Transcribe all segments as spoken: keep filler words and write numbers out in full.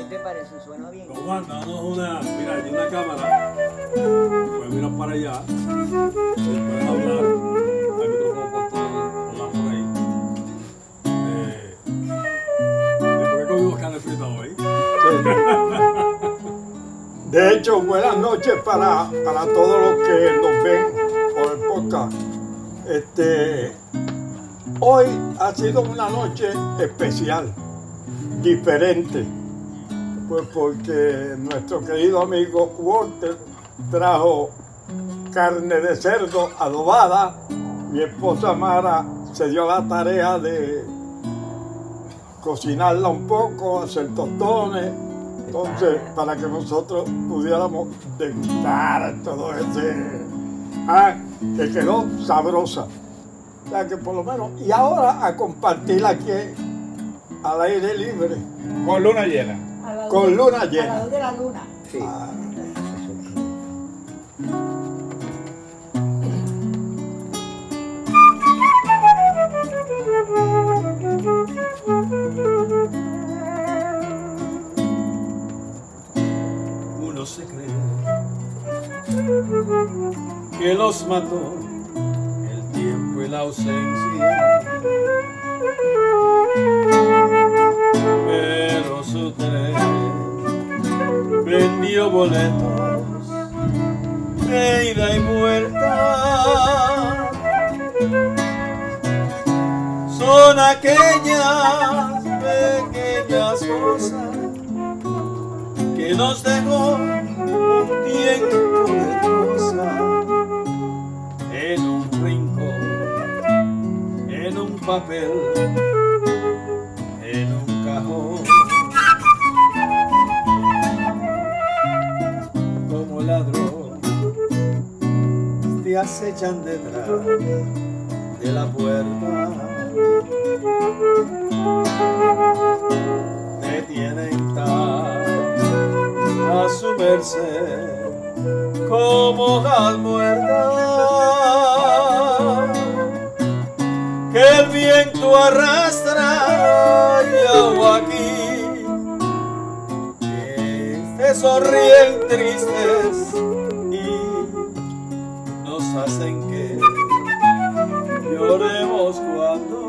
te parece? ¿Suena bien? Don Juan, danos una, mira, hay una cámara, puedes mirar para allá, puedes hablar, hay micrófono por todo, hablar por ahí. Eh, ¿Por qué comimos carne frita hoy? De hecho, buenas noches para, para todos los que nos ven por el podcast. Este, hoy ha sido una noche especial, diferente, pues porque nuestro querido amigo Walter trajo carne de cerdo adobada. Mi esposa Mara se dio la tarea de cocinarla un poco, hacer tostones. Entonces, para que nosotros pudiéramos degustar todo ese... Ah, que quedó sabrosa. O sea, que por lo menos... Y ahora a compartir aquí al aire libre. Con luna llena. Con luna llena. A la luz de la luna. Sí. Ah, Uno se cree que los mató el tiempo y la ausencia, pero su tren vendió boletos de ida y vuelta. Son aquellas pequeñas cosas que nos dejó un tiempo de cosa en un rincón, en un papel, en un cajón. Como ladrón te acechan detrás de la puerta, te tienen tan a su merced como hojas muertas que el viento arrastra y agua aquí, que se sonríen tristes y nos hacen que lloremos cuando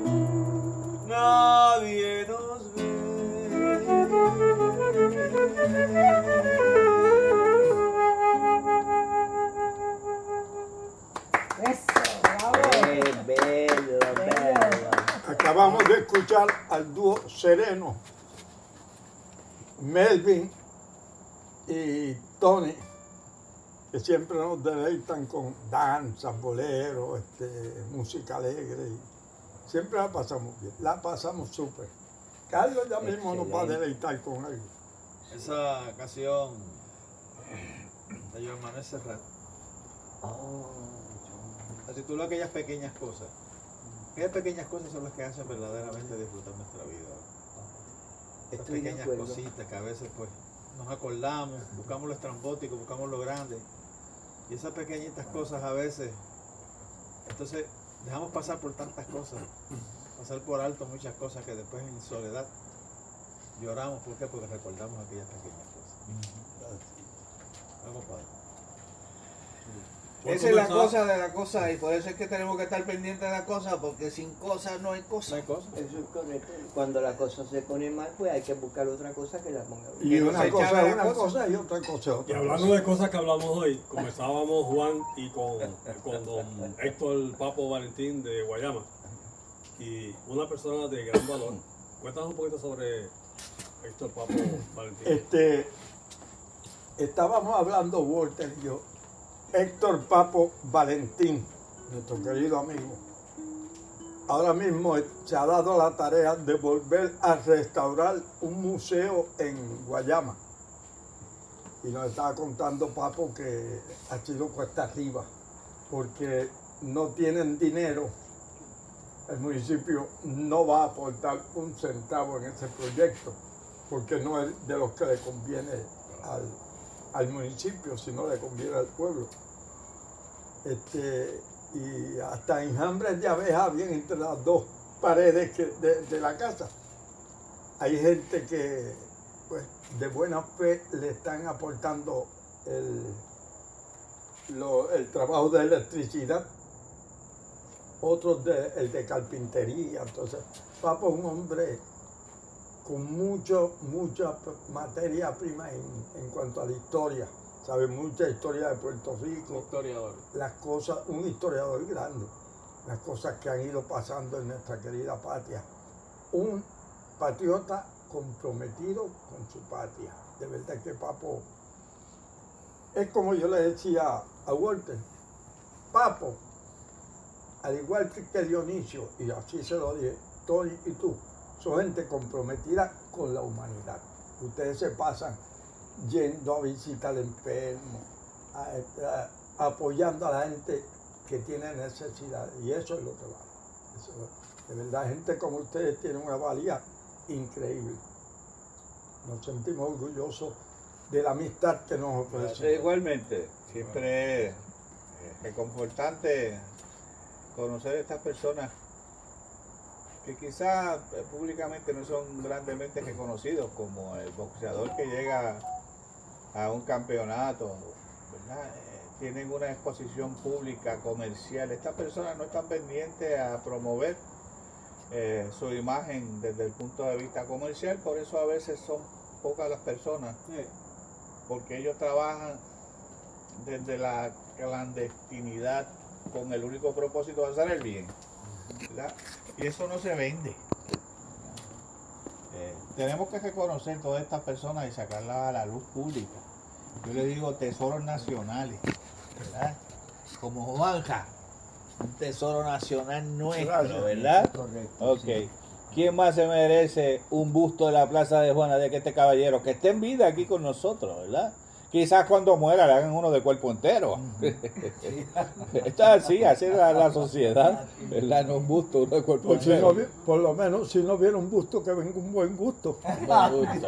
nadie nos ve. Eso, bravo. Eh, bello, bello. acabamos de escuchar al dúo Sereno, Melvin y Tony, que siempre nos deleitan con danza, bolero, este, música alegre. Y siempre la pasamos bien, la pasamos súper. Carlos ya mismo nos va a deleitar con algo. Esa canción de Joan Manuel Serrat Oh, se titula Aquellas pequeñas cosas. Aquellas pequeñas cosas son las que hacen verdaderamente disfrutar nuestra vida. Esas estoy de pequeñas acuerdo. cositas que a veces pues nos acordamos, buscamos lo estrambótico, buscamos lo grande. Y esas pequeñitas cosas a veces, entonces dejamos pasar por tantas cosas, pasar por alto muchas cosas que después en soledad lloramos. ¿Por qué? Porque recordamos aquellas pequeñas cosas. Vamos, padre. Esa es la cosa de la cosa y por eso es que tenemos que estar pendientes de la cosa, porque sin cosas no hay No cosa. hay cosa. Eso es correcto. Cuando la cosa se pone mal, pues hay que buscar otra cosa que la ponga bien. Y Que no una se cosa echaba es la una cosa. cosa y otra cosa es Y otra hablando cosa. de cosas que hablamos hoy, comenzábamos Juan y con, con don Héctor Papo Valentín de Guayama, y una persona de gran valor. Cuéntanos un poquito sobre Héctor Papo Valentín. Este, estábamos hablando, Walter y yo, Héctor Papo Valentín, nuestro querido amigo, ahora mismo se ha dado la tarea de volver a restaurar un museo en Guayama. Y nos estaba contando Papo que ha sido cuesta arriba, porque no tienen dinero. El municipio no va a aportar un centavo en ese proyecto, porque no es de los que le conviene al, al municipio, sino le conviene al pueblo. Este, y hasta enjambres de abejas habían entre las dos paredes que, de, de la casa. Hay gente que pues de buena fe le están aportando el, lo- el trabajo de electricidad, otros de, el de carpintería. Entonces, Papo es un hombre con mucho, mucha materia prima en, en cuanto a la historia. Sabe mucha historia de Puerto Rico, Historiador. las cosas, un historiador grande, las cosas que han ido pasando en nuestra querida patria. Un patriota comprometido con su patria. De verdad que Papo es como yo le decía a Walter, Papo, al igual que Dionisio, y así se lo dije, Tony y tú, son gente comprometida con la humanidad. Ustedes se pasan yendo a visitar al enfermo, a- a- apoyando a la gente que tiene necesidad, y eso es lo que vale. Eso es- de verdad, gente como ustedes tiene una valía increíble. Nos sentimos orgullosos de la amistad que nos Gracias, ofrecen. igualmente, siempre es eh, reconfortante conocer a estas personas que quizás eh, públicamente no son grandemente reconocidos, como el boxeador que llega a un campeonato, ¿verdad? Eh, tienen una exposición pública, comercial. Estas personas no están pendientes a promover eh, su imagen desde el punto de vista comercial, por eso a veces son pocas las personas, Eh, porque ellos trabajan desde la clandestinidad con el único propósito de hacer el bien, ¿verdad? Y eso no se vende. Eh, tenemos que reconocer todas estas personas y sacarlas a la luz pública. Yo le digo tesoros nacionales, ¿verdad? Como Juanja, un tesoro nacional nuestro, Gracias. ¿verdad? Correcto. Ok. sí. ¿Quién más se merece un busto de la Plaza de Juana de que este caballero que esté en vida aquí con nosotros, ¿verdad? Quizás cuando muera le hagan uno de cuerpo entero. Esto es así, así es la, la sociedad, ¿verdad? No un busto, uno de cuerpo Por, si no entero. vi- por lo menos, si no viera un busto, que venga un buen gusto. Un busto.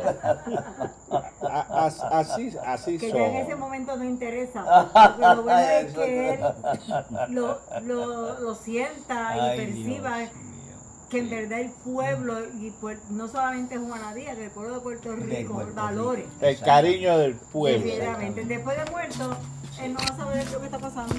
A- as- Así, así Que ya en ese son. momento no interesa. Porque lo bueno es que él lo, lo, lo sienta y Ay, perciba Dios mío. que en verdad el pueblo, y pues, no solamente Juana Díaz, que el pueblo de Puerto Rico, Puerto valores. Rico. El cariño del pueblo. Definitivamente. Después de muerto, él no va a saber lo que está pasando.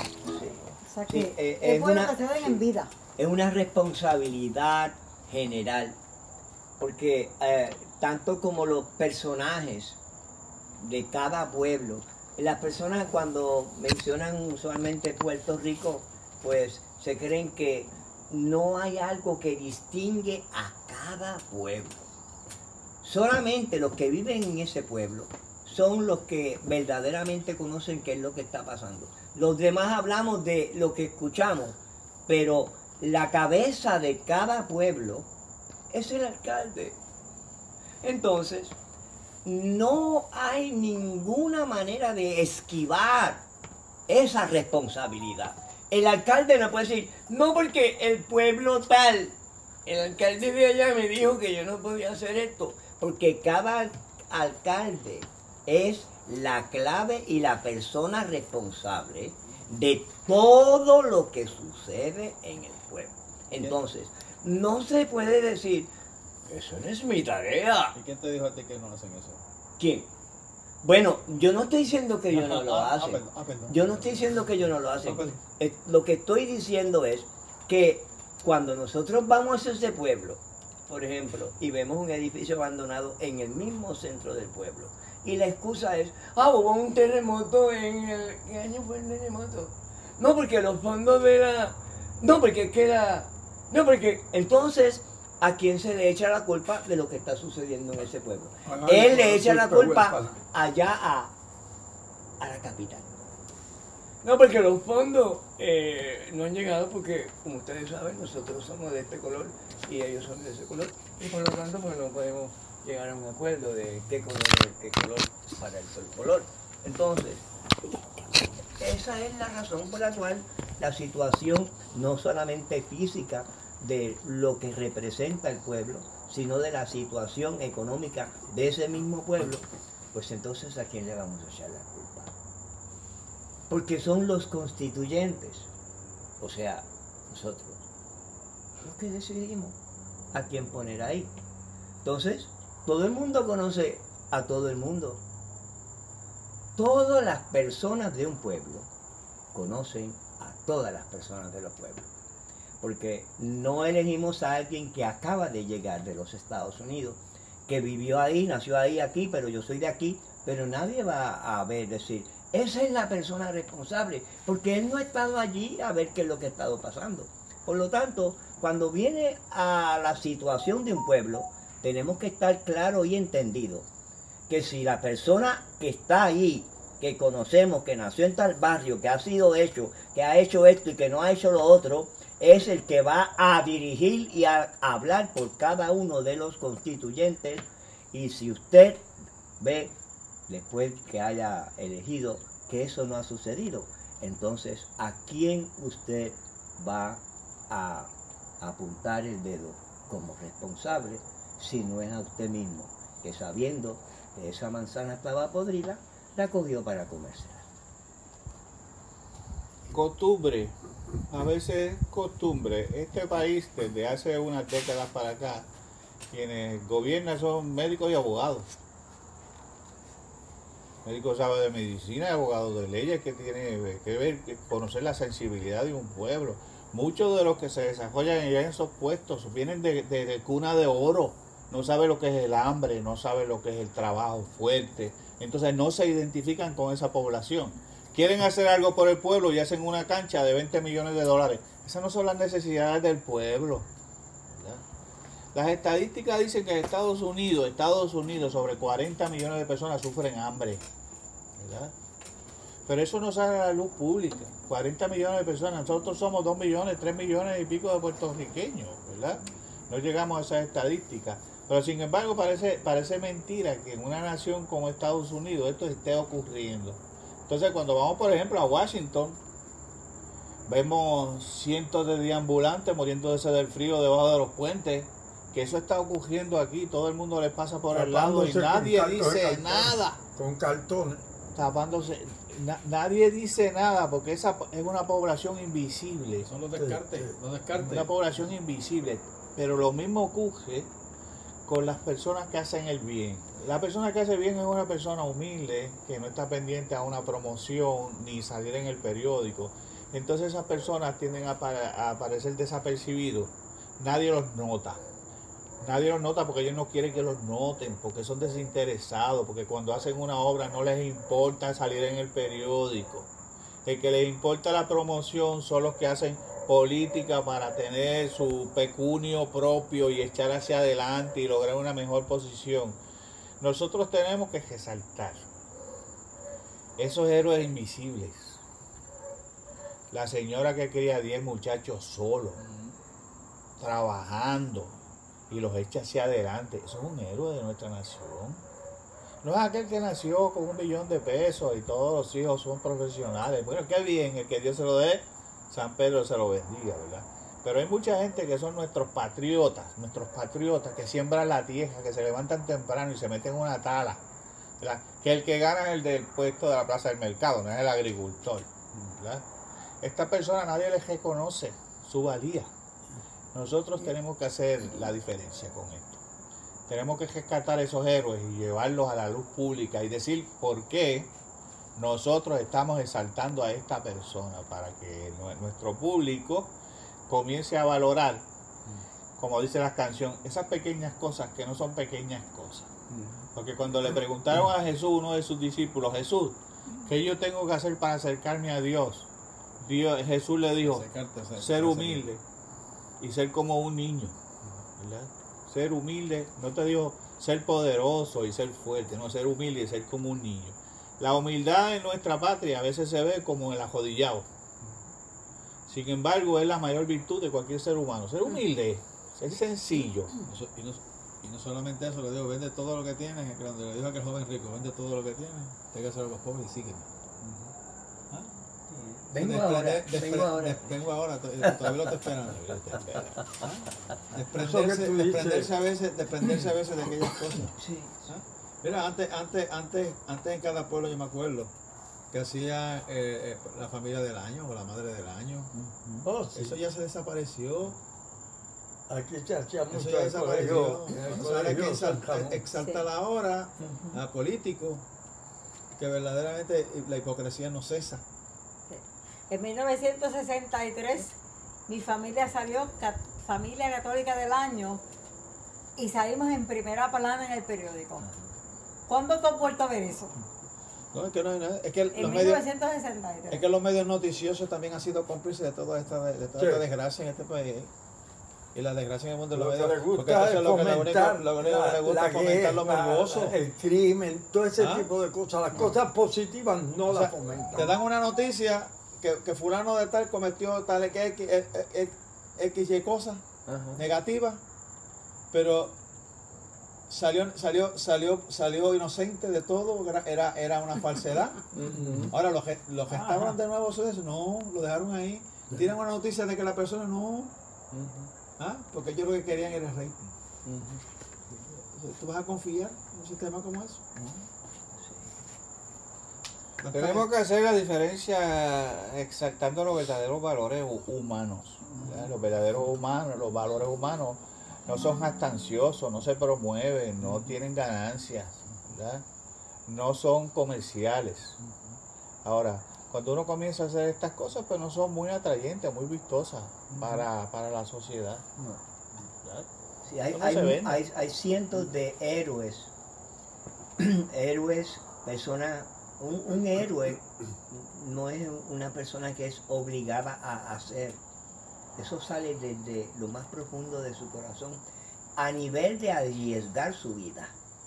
O sea que Sí, eh, es es bueno una- que se den en vida. Es una responsabilidad general, porque eh, tanto como los personajes de cada pueblo, las personas cuando mencionan usualmente Puerto Rico, pues se creen que no hay algo que distingue a cada pueblo. Solamente los que viven en ese pueblo son los que verdaderamente conocen qué es lo que está pasando. Los demás hablamos de lo que escuchamos, pero la cabeza de cada pueblo es el alcalde. Entonces, no hay ninguna manera de esquivar esa responsabilidad. El alcalde no puede decir, no, porque el pueblo tal, el alcalde de allá me dijo que yo no podía hacer esto, porque cada alcalde es la clave y la persona responsable de todo lo que sucede en el pueblo. Entonces, no se puede decir, eso no es mi tarea. ¿Y quién te dijo a ti que no hacen eso? ¿Quién? Bueno, yo no estoy diciendo que ellos no lo Ah, ah, hacen. perdón, ah, perdón. Yo no estoy diciendo que ellos no lo hacen. Ah, perdón. Eh, Lo que estoy diciendo es que cuando nosotros vamos a ese pueblo, por ejemplo, y vemos un edificio abandonado en el mismo centro del pueblo, y la excusa es, ah, hubo un terremoto en el... ¿Qué año fue el terremoto? No, porque los fondos de la... No, porque es que la... No, porque entonces, ¿a quién se le echa la culpa de lo que está sucediendo en ese pueblo? A nadie, Él le por echa la culpa culpa huérfana. allá a, a la capital. No, porque los fondos eh, no han llegado porque, como ustedes saben, nosotros somos de este color y ellos son de ese color. Y por lo tanto, pues no podemos llegar a un acuerdo de qué color es qué color para el sol color. Entonces, esa es la razón por la cual la situación no solamente física de lo que representa el pueblo, sino de la situación económica de ese mismo pueblo, pues entonces ¿a quién le vamos a echar la culpa? Porque son los constituyentes, o sea, nosotros, los que decidimos a quién poner ahí. Entonces, todo el mundo conoce a todo el mundo. Todas las personas de un pueblo conocen a todas las personas de los pueblos. Porque no elegimos a alguien que acaba de llegar de los Estados Unidos, que vivió ahí, nació ahí, aquí, pero yo soy de aquí, pero nadie va a ver, decir, esa es la persona responsable, porque él no ha estado allí a ver qué es lo que ha estado pasando. Por lo tanto, cuando viene a la situación de un pueblo, tenemos que estar claros y entendidos que si la persona que está ahí, que conocemos, que nació en tal barrio, que ha sido hecho, que ha hecho esto y que no ha hecho lo otro, es el que va a dirigir y a hablar por cada uno de los constituyentes. Y si usted ve, después que haya elegido, que eso no ha sucedido, entonces, ¿a quién usted va a apuntar el dedo como responsable si no es a usted mismo, que sabiendo que esa manzana estaba podrida, la cogió para comérsela? Costumbre, a veces costumbre. Este país, desde hace unas décadas para acá, quienes gobiernan son médicos y abogados. Médicos sabe de medicina y abogados de leyes, que tiene que ver, que conocer la sensibilidad de un pueblo. Muchos de los que se desarrollan allá en esos puestos vienen de, de, de cuna de oro. No saben lo que es el hambre, no saben lo que es el trabajo fuerte. Entonces no se identifican con esa población. Quieren hacer algo por el pueblo y hacen una cancha de veinte millones de dólares. Esas no son las necesidades del pueblo, ¿verdad? Las estadísticas dicen que en Estados Unidos, Estados Unidos, sobre cuarenta millones de personas sufren hambre, ¿verdad? Pero eso no sale a la luz pública. cuarenta millones de personas, nosotros somos dos millones, tres millones y pico de puertorriqueños, ¿verdad? No llegamos a esas estadísticas. Pero sin embargo parece, parece mentira que en una nación como Estados Unidos esto esté ocurriendo. Entonces cuando vamos por ejemplo a Washington, vemos cientos de deambulantes muriéndose del frío debajo de los puentes, que eso está ocurriendo aquí, todo el mundo le pasa por el lado y nadie dice nada. Con cartones. Tapándose, na, nadie dice nada porque esa es una población invisible. Son los descartes, Sí, sí. los descartes. Una población invisible. Pero lo mismo ocurre con las personas que hacen el bien. La persona que hace bien es una persona humilde, que no está pendiente a una promoción ni salir en el periódico. Entonces esas personas tienden a, a aparecer desapercibidos. Nadie los nota. Nadie los nota porque ellos no quieren que los noten, porque son desinteresados, porque cuando hacen una obra no les importa salir en el periódico. El que les importa la promoción son los que hacen política para tener su pecunio propio y echar hacia adelante y lograr una mejor posición. Nosotros tenemos que resaltar esos héroes invisibles. La señora que cría diez muchachos solos, trabajando, y los echa hacia adelante. Eso es un héroe de nuestra nación. No es aquel que nació con un millón de pesos y todos los hijos son profesionales. Bueno, qué bien, el que Dios se lo dé, San Pedro se lo bendiga, ¿verdad? Pero hay mucha gente que son nuestros patriotas, nuestros patriotas que siembran la tierra, que se levantan temprano y se meten en una tala, ¿verdad? Que el que gana es el del puesto de la plaza del mercado, no es el agricultor, ¿verdad? Esta persona nadie les reconoce su valía. Nosotros tenemos que hacer la diferencia con esto. Tenemos que rescatar esos héroes y llevarlos a la luz pública y decir por qué nosotros estamos exaltando a esta persona, para que nuestro público comience a valorar, como dice la canción, esas pequeñas cosas que no son pequeñas cosas. Porque cuando le preguntaron a Jesús, uno de sus discípulos, Jesús, ¿qué yo tengo que hacer para acercarme a Dios? Dios Jesús le dijo, ser humilde y ser como un niño, ¿verdad? Ser humilde, no te digo ser poderoso y ser fuerte, no, ser humilde y ser como un niño. La humildad en nuestra patria a veces se ve como el ajodillado. Sin embargo, es la mayor virtud de cualquier ser humano. Ser humilde, ser sencillo. Eso, y, no, y no solamente eso, le digo, vende todo lo que tienes, que cuando le dijo a aquel joven rico, vende todo lo que tienes, tégaselo a los pobres y sígueme. ¿Ah? Vengo Desprende- ahora, despre- vengo ahora. des- vengo ahora, to- todavía lo estoy esperando. ¿Ah? Desprenderse, Eso que tú dices. desprenderse a veces, desprenderse a veces de aquellas cosas. Sí. ¿Ah? Mira, antes, antes, antes, antes en cada pueblo yo me acuerdo que hacía eh, eh, la familia del año o la madre del año. Oh, sí. Eso ya se desapareció. Aquí se hacía Eso mucho ya en el desapareció. colegio. En el O sea, ahora hay que colegio San exalta, Ramón. exalta Sí. la hora Ujú. a políticos, que verdaderamente la hipocresía no cesa. En mil novecientos sesenta y tres mi familia salió ca- familia católica del año y salimos en primera plana en el periódico. ¿Cuándo tú has vuelto a ver eso? No, es que, no, no, es que En los medios, mil novecientos sesenta y tres. es que los medios noticiosos también han sido cómplices de toda esta, de toda Sí. esta desgracia en este país. Y la desgracia en el mundo de Lo los que medios. le porque gusta eso es lo que, lo único, fomentar lo único que le gusta la es fomentar lo guerra, morboso. el crimen, todo ese ¿Ah? tipo de cosas. Las cosas positivas no O sea, las fomentan. te dan una noticia que, que fulano de tal cometió tal X, X, X, X y cosas negativas, pero salió, salió, salió, salió inocente de todo, era, era una falsedad. Ahora los, ge- los gestaban de nuevo eso, no, lo dejaron ahí. Tienen una noticia de que la persona no, ¿ah? Porque ellos lo que querían era el rating. ¿Tú vas a confiar en un sistema como eso? No está- Tenemos que hacer la diferencia exaltando los verdaderos valores hu- humanos. ¿verdad? Los verdaderos humanos, los valores humanos no son jactanciosos, no se promueven, no tienen ganancias, ¿verdad? No son comerciales. Ahora, cuando uno comienza a hacer estas cosas, pues no son muy atrayentes, muy vistosas para, para la sociedad. ¿verdad? Sí, hay, Eso no hay, se vende. hay- hay cientos de héroes, héroes, personas, un, un héroe no es una persona que es obligada a hacer, eso sale desde lo más profundo de su corazón, a nivel de arriesgar su vida.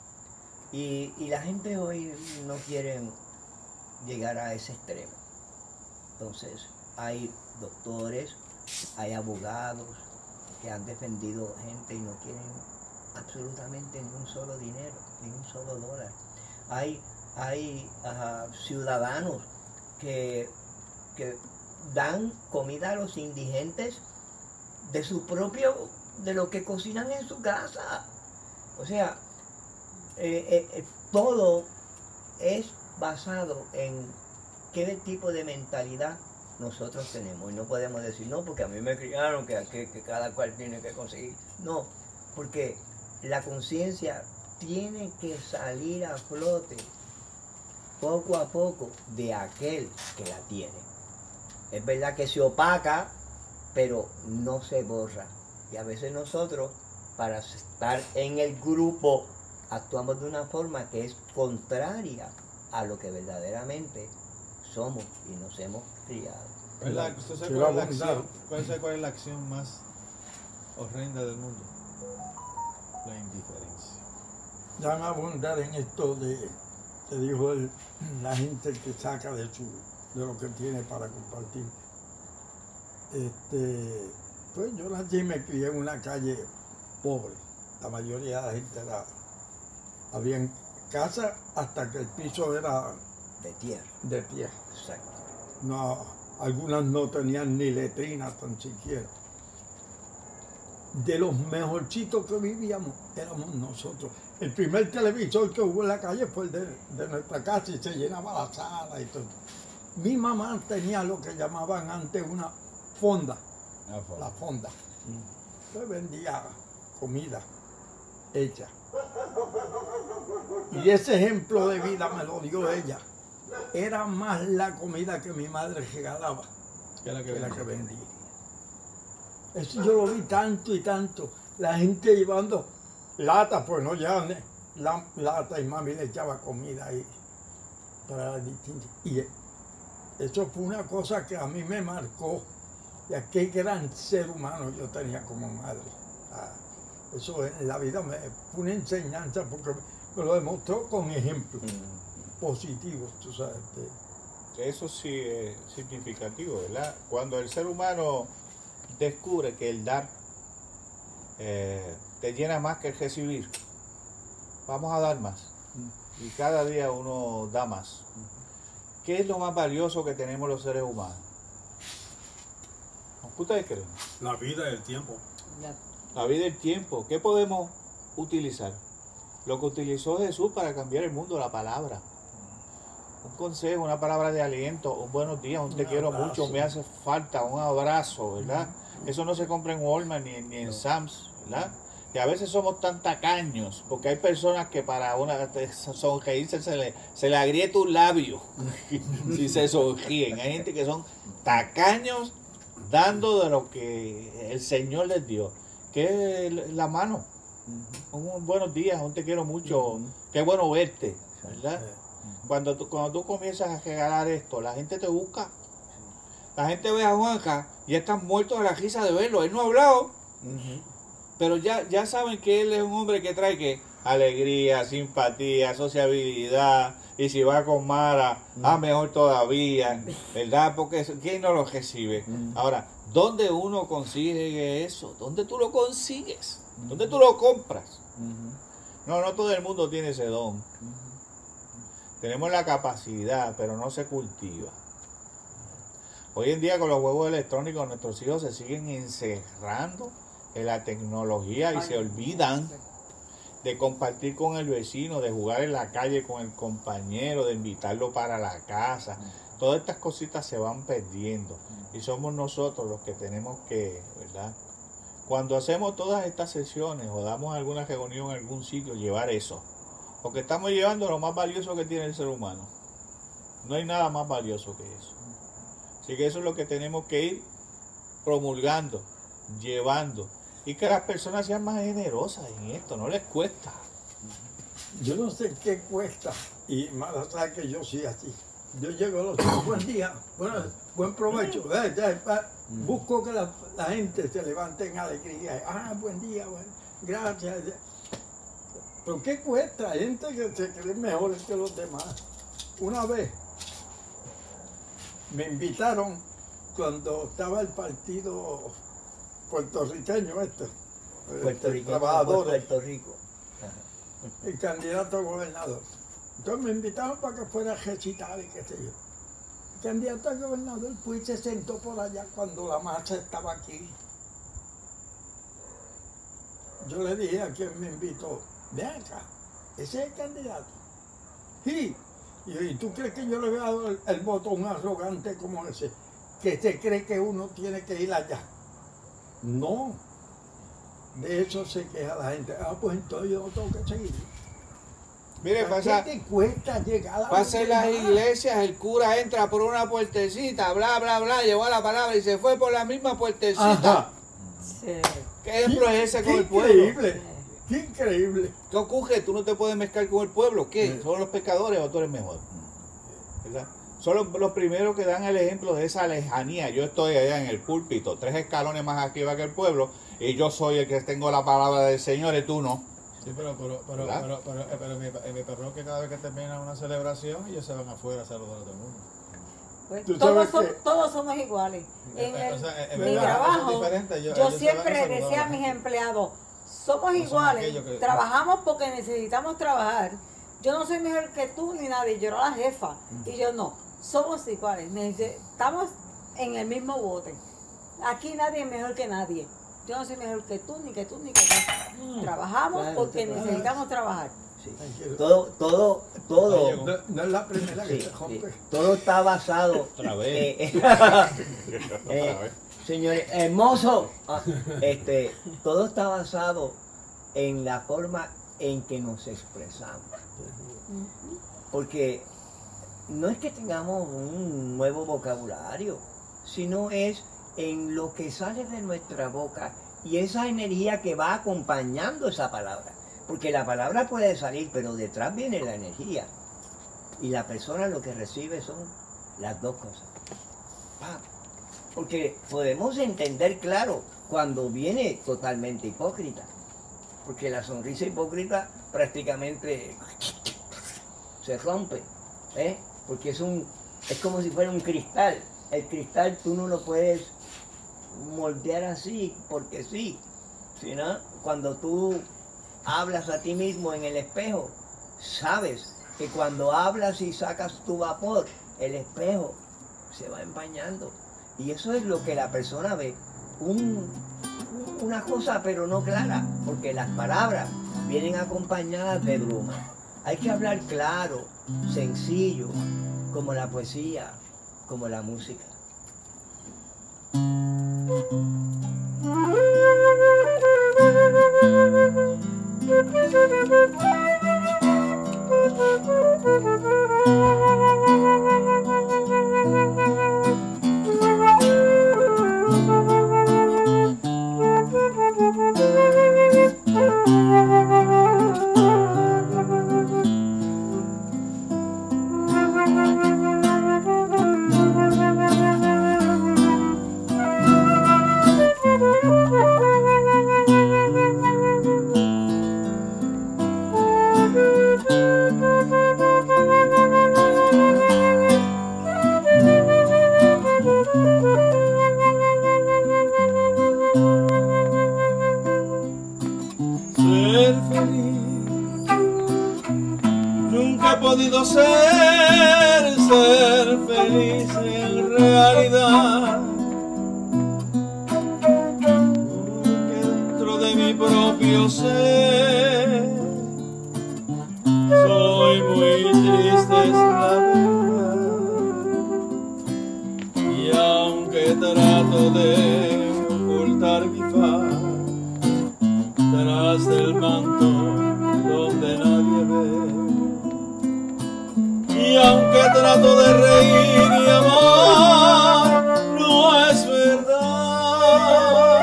Y, y la gente hoy no quiere llegar a ese extremo. Entonces, hay doctores, hay abogados que han defendido gente y no quieren absolutamente ni un solo dinero, ni un solo dólar. Hay, hay ajá, ciudadanos que, que dan comida a los indigentes de su propio, de lo que cocinan en su casa. O sea, eh, eh, eh, todo es basado en qué tipo de mentalidad nosotros tenemos. Y no podemos decir, no, porque a mí me criaron que, que, que cada cual tiene que conseguir. No, porque la conciencia tiene que salir a flote poco a poco de aquel que la tiene. Es verdad que se opaca, pero no se borra. Y a veces nosotros, para estar en el grupo, actuamos de una forma que es contraria a lo que verdaderamente somos y nos hemos criado. ¿Cuál es la, ¿usted sabe Quiero cuál es la abundar. acción, cuál sabe cuál es la acción más horrenda del mundo? La indiferencia. Ya me abundar en esto de, que dijo el- la gente que saca de su de lo que tiene para compartir. Este, pues yo nací y me crié en una calle pobre. La mayoría de la gente era, había en casa hasta que el piso era De tierra. de tierra. Exacto. No, algunas no tenían ni letrina tan siquiera. De los mejorcitos que vivíamos éramos nosotros. El primer televisor que hubo en la calle fue el de, de nuestra casa y se llenaba la sala y todo. Mi mamá tenía lo que llamaban antes una fonda, la fonda. Pues vendía comida hecha. Y ese ejemplo de vida me lo dio ella. Era más la comida que mi madre regalaba ¿Qué es la que que la vende? que vendía. Eso yo lo vi tanto y tanto. La gente llevando lata, pues no llevaban eh, la, lata y mami le echaba comida ahí para las distintas. Y eh, eso fue una cosa que a mí me marcó. Y a qué gran ser humano yo tenía como madre. Ah, eso en la vida me fue una enseñanza porque me lo demostró con ejemplos positivos, tú sabes. de- Eso sí es significativo, ¿verdad? Cuando el ser humano descubre que el dar eh, te llena más que el recibir, vamos a dar más. Y cada día uno da más. ¿Qué es lo más valioso que tenemos los seres humanos? ¿Qué ustedes creen? La vida y el tiempo. La vida y el tiempo. ¿Qué podemos utilizar? Lo que utilizó Jesús para cambiar el mundo, la palabra. Un consejo, una palabra de aliento, un buenos días, un te Un quiero abrazo. mucho, me hace falta, un abrazo, ¿verdad? Eso no se compra en Walmart ni, ni en Sam's, ¿verdad? Que a veces somos tan tacaños, porque hay personas que para una sonreírse se le, se le agrieta un labio si se sonríen. Hay gente que son tacaños dando de lo que el Señor les dio, que es la mano. Un buenos días, un te quiero mucho, qué bueno verte, ¿verdad? Cuando tú, cuando tú comienzas a regalar esto, la gente te busca. La gente ve a Juanca y están muertos de la risa de verlo. Él no ha hablado, pero ya, ya saben que él es un hombre que trae que alegría, simpatía, sociabilidad. Y si va con Mara, ah, mejor todavía, ¿verdad? Porque ¿quién no lo recibe? Ahora, ¿dónde uno consigue eso? ¿Dónde tú lo consigues? ¿Dónde tú lo compras? No, no todo el mundo tiene ese don. Tenemos la capacidad, pero no se cultiva. Hoy en día con los juegos electrónicos nuestros hijos se siguen encerrando en la tecnología y se olvidan de compartir con el vecino, de jugar en la calle con el compañero, de invitarlo para la casa. Todas estas cositas se van perdiendo y somos nosotros los que tenemos que, ¿verdad? Cuando hacemos todas estas sesiones o damos alguna reunión en algún sitio, llevar eso. Porque estamos llevando lo más valioso que tiene el ser humano. No hay nada más valioso que eso. Así que eso es lo que tenemos que ir promulgando, llevando. Y que las personas sean más generosas en esto, no les cuesta. Yo no sé qué cuesta. Y Mara sabe que yo soy así. Yo llego a los chicos, buen día, bueno, buen provecho. Eh, ya, eh, busco que la, la gente se levante en alegría. Ah, buen día, bueno, gracias. Pero ¿qué cuesta? Hay gente que se cree mejores que los demás. Una vez me invitaron cuando estaba el partido puertorriqueño este, Puertorriqueño, trabajadores, Puerto Rico. el candidato a gobernador. Entonces me invitaron para que fuera a recitar y qué sé yo. El candidato a gobernador fue y se sentó por allá cuando la marcha estaba aquí. Yo le dije a quien me invitó, ven acá, ese es el candidato. Sí. Y, y tú crees que yo le voy a dar el, el voto a un arrogante como ese, que se cree que uno tiene que ir allá. No. De eso se queja la gente. Ah, pues entonces yo no tengo que seguir. Mire, pasa, ¿Qué te cuesta llegar a pasa en las demás? iglesias, el cura entra por una puertecita, bla, bla, bla, llevó la palabra y se fue por la misma puertecita. Ajá. Sí. ¿Qué ejemplo es ese Qué con el pueblo? increíble. Qué increíble. ¿Qué ocurre? Tú no te puedes mezclar con el pueblo. ¿Qué? ¿Son los pecadores o tú eres mejor? ¿Verdad? Son los, los primeros que dan el ejemplo de esa lejanía. Yo estoy allá en el púlpito, tres escalones más arriba que el pueblo, y yo soy el que tengo la palabra del Señor y tú no. Sí, pero, pero, pero, ¿Verdad? pero, pero, pero, pero mi, en mi parroquia que cada vez que termina una celebración, ellos se van afuera a saludar a todo el mundo. Pues Tú todos, sabes son- que- todos somos iguales. En Eh, el, o sea, en mi verdad, trabajo, eso es diferente. Yo- yo ellos se van a siempre saludar decía a a la mis gente. empleados, somos No son iguales, aquellos que- trabajamos porque necesitamos trabajar. Yo no soy mejor que tú ni nadie, yo era la jefa. Y yo no, somos iguales, necesi- estamos en el mismo bote. Aquí nadie es mejor que nadie. Yo no soy mejor que tú, ni que tú, ni que tú. Trabajamos Claro, porque claro. necesitamos trabajar. Sí. Tranquilo. Todo, todo, todo. No, no es la primera que Sí, se sí. rompe. Todo está basado. Otra vez. eh, eh, señores, hermoso. Ah, este, todo está basado en la forma en que nos expresamos. Porque no es que tengamos un nuevo vocabulario, sino es en lo que sale de nuestra boca y esa energía que va acompañando esa palabra. Porque la palabra puede salir, pero detrás viene la energía. Y la persona lo que recibe son las dos cosas. ¡Pam! Porque podemos entender, claro, cuando viene totalmente hipócrita. Porque la sonrisa hipócrita prácticamente se rompe. ¿eh? Porque es, un, es como si fuera un cristal. El cristal tú no lo puedes moldear así, porque sí. Sino cuando tú hablas a ti mismo en el espejo, sabes que cuando hablas y sacas tu vapor, el espejo se va empañando. Y eso es lo que la persona ve. Un, una cosa pero no clara, porque las palabras vienen acompañadas de bruma. Hay que hablar claro, sencillo, como la poesía, como la música. Ser feliz, nunca he podido ser, ser feliz en realidad, porque dentro de mi propio ser soy muy triste, es la verdad, y aunque trato de ocultar mi faz tras del manto donde nadie ve, y aunque trato de reír y amar, no es verdad.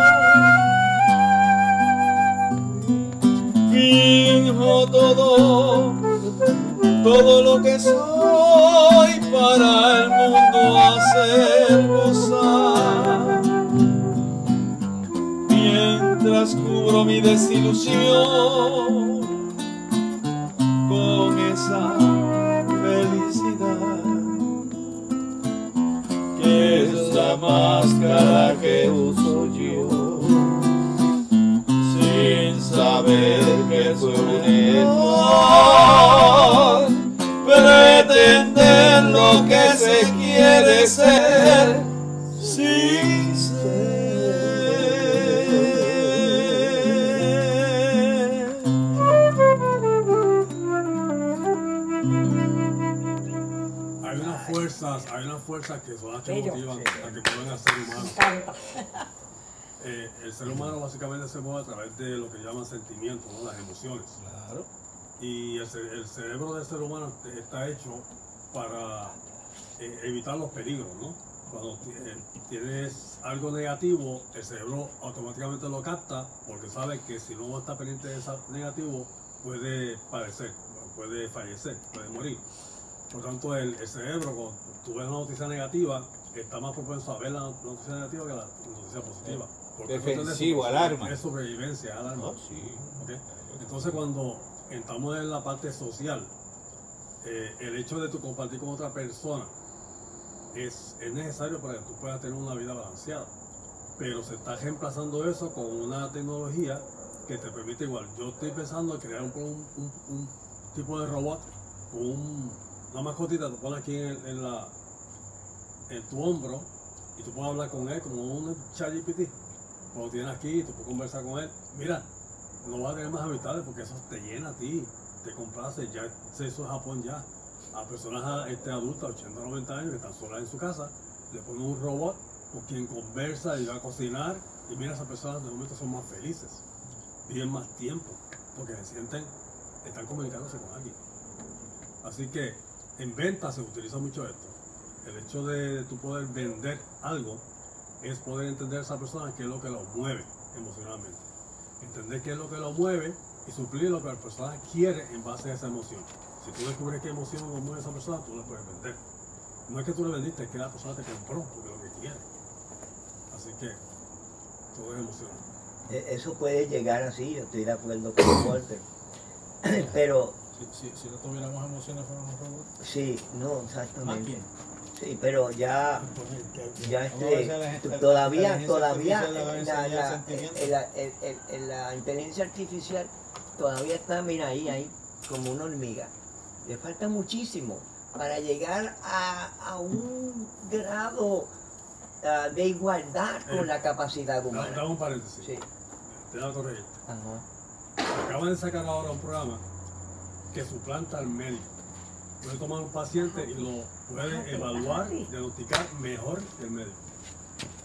Finjo todo, todo lo que soy para el mundo hacer gozar, mientras cubro mi desilusión con esa felicidad que es la máscara que uso yo, sin saber que soy un error, pretender lo que se quiere ser sin ser. Hay unas fuerzas, hay unas fuerzas que son las que Bello, motivan sí. a que mueven al ser humano. Me encanta. Eh, el ser humano básicamente se mueve a través de lo que llaman sentimientos, ¿no? Las emociones. Claro. Y el, ce- el cerebro del ser humano te- está hecho para eh, evitar los peligros, ¿no? Cuando ti- eh, tienes algo negativo, el cerebro automáticamente lo capta porque sabe que si no está pendiente de ese negativo, puede padecer, puede fallecer, puede morir. Por tanto, el, el cerebro, cuando tú ves una noticia negativa, está más propenso a ver la noticia negativa que la noticia positiva. Porque es cuestión de Defensivo, su- alarma. Es sobrevivencia, alarma. No, sí. ¿Ok? Entonces, cuando entramos en la parte social, eh, el hecho de tú compartir con otra persona es, es necesario para que tú puedas tener una vida balanceada. Pero se está reemplazando eso con una tecnología que te permite igual. Yo estoy pensando en crear un, un- un- un tipo de robot con un- una mascotita, te pones aquí en, el- en la, en tu hombro y tú puedes hablar con él como un ChatGPT. Cuando tienes aquí, tú puedes conversar con él. Mira, no vas a tener más habitades porque eso te llena a ti, te complace. Ya se hizo en Japón ya. A personas este, adultas, ochenta, noventa años, que están solas en su casa, le ponen un robot con quien conversa y va a cocinar. Y mira, esas personas de momento son más felices, viven más tiempo, porque se sienten, están comunicándose con alguien. Así que en venta se utiliza mucho esto. El hecho de, de tú poder vender algo es poder entender a esa persona qué es lo que lo mueve emocionalmente. Entender qué es lo que lo mueve y suplir lo que la persona quiere en base a esa emoción. Si tú descubres qué emoción lo mueve a esa persona, tú le puedes vender. No es que tú le vendiste, es que la persona te compró porque es lo que quiere. Así que todo es emocional. E- Eso puede llegar así, yo estoy de acuerdo con Walter. Pero Si, si, si no tuviéramos emociones, fuéramos robots. sí, no, exactamente. Máquina. Sí, pero ya, ya Vamos a ver si este, la gente- t- la todavía, inteligencia todavía artificial le va a la, enseñar la- sentimientos. el- la- el- el- el- la inteligencia artificial todavía está, mira ahí, ahí, como una hormiga. Le falta muchísimo para llegar a, a un grado ah, de igualdad con Eh, la capacidad Da- humana. Dame un paréntesis. Sí. Te da corregir. Ajá. Acaban de sacar ahora un programa que suplanta al médico. Puede tomar un paciente y lo puede evaluar, diagnosticar mejor que el médico.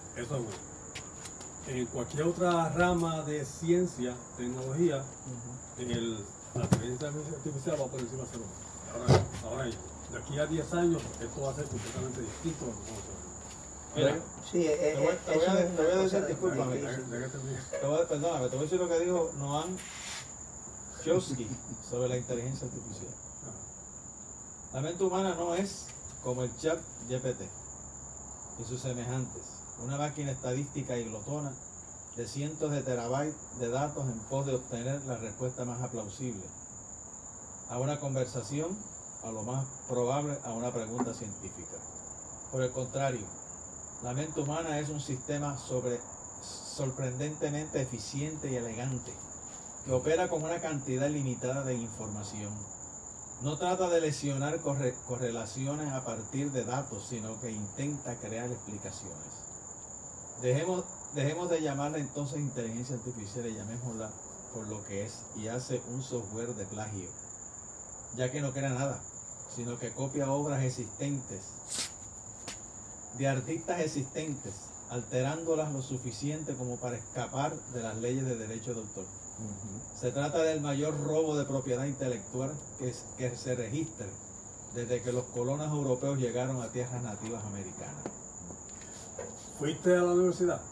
Eso es bueno. En cualquier otra rama de ciencia, tecnología, el, la inteligencia artificial va por encima del ser humano. Ahora, ahora, de aquí a diez años, esto va a ser completamente distinto a lo que conocemos. Mira, Sí, eh, te voy, eh, te voy eso a, es te voy a una decir, cosa discúlpame, difícil. De- de- de- de- te voy, a- perdóname, te voy a decir lo que dijo Noam Chomsky sobre la inteligencia artificial. La mente humana no es como el chat G P T y sus semejantes, una máquina estadística y glotona de cientos de terabytes de datos en pos de obtener la respuesta más aplausible a una conversación, a lo más probable a una pregunta científica. Por el contrario, la mente humana es un sistema sobre, sorprendentemente eficiente y elegante, que opera con una cantidad limitada de información. No trata de lesionar corre- correlaciones a partir de datos, sino que intenta crear explicaciones. Dejemos, dejemos de llamarla entonces inteligencia artificial y llamémosla por lo que es y hace un software de plagio, ya que no crea nada, sino que copia obras existentes, de artistas existentes, alterándolas lo suficiente como para escapar de las leyes de derecho de autor. Se trata del mayor robo de propiedad intelectual que, es- que se registre desde que los colonos europeos llegaron a tierras nativas americanas. ¿Fuiste a la universidad?